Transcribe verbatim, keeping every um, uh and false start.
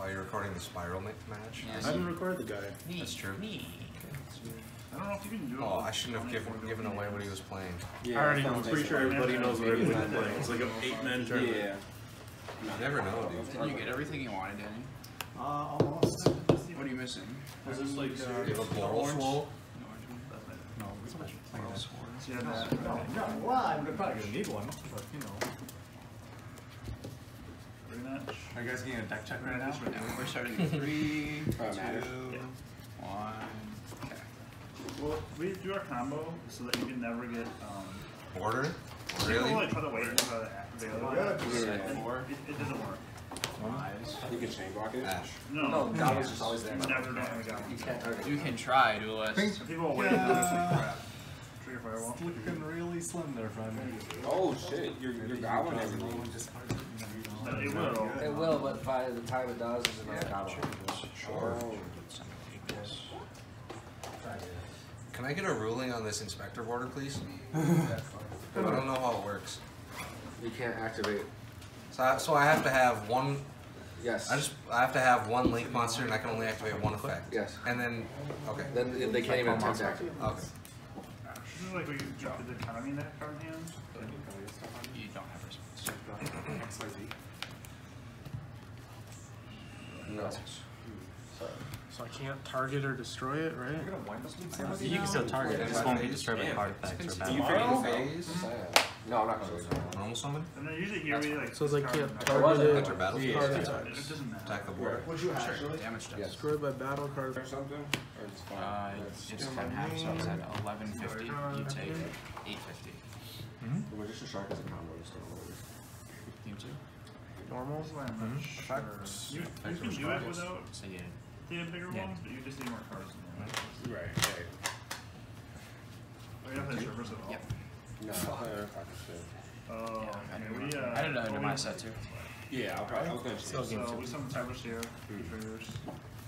Oh, you're recording the Spiral ma match? Yeah, I didn't record the guy. Me. That's true. Me. I don't know if you can do it. Oh, I shouldn't have given given away what he was playing. Yeah, I already know. I'm pretty sure everybody knows what everybody's playing. It's like an eight-man tournament. Yeah. You never know, dude. Did you get everything you wanted, Danny? Uh, almost. What are you missing? Was this like uh, You have a Boral Swole? No, it's much. Yeah, No, no, well, I'm probably gonna need one, but you know. Rematch. Are you guys getting a deck check right now? No, we're starting in three, two, Yeah. one. Okay. Well, we do our combo so that you can never get um. Border? People Really? like try to wait and try to activate it. Yeah. And It, it doesn't work. You can chain block it. Ash. No. No, God was just always there. You never know how to go. You can try, duelist. So people will wait and do this like crap. Trigger firewall. Looking really slim there, friend. Oh shit, you're you're gobbling everything. It will. It will, but by the time it does, it's another goblin. Sure. Can I get a ruling on this inspector border, please? I don't know how it works. You can't activate. So I, so I have to have one. Yes. I just I have to have one link monster, and I can only activate one effect. Yes. And then okay. Then they can't even attempt to activate. Okay. This is like where you drop the economy in that card hand. You don't have response. No. So I can't target or destroy it, right? You can still target it, it just won't be destroyed by card effects or Do you battle. phase? No, I'm not going to. Normal summon? And then usually here we like. So they discard can't the target it. Enter battle phase. Card It attacks. doesn't matter. Attack the border. Would you Sure, damage does. Yes. Destroyed by battle card. Or something? Or it's fine. Uh, it's ten half, so it's at eleven fifty. You take eight fifty. Well, just a shark as a combo, just don't worry. Team two. Normal. That's why I'm not sure. You, you can do it without So yeah. the bigger Yeah. ones, but you just need more cards in there. Right, right. Oh, you don't have to reverse at all? Yep. No, uh, fucking shit. Oh, Yeah, okay. We, uh, I did it under well, my we- set too. Yeah, I'll probably, I was gonna Still change. game So two. we summon Tablet here, three triggers.